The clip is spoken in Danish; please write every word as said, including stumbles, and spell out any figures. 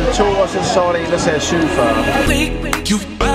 to, og så, så var der en, der sagde syvogfyrre.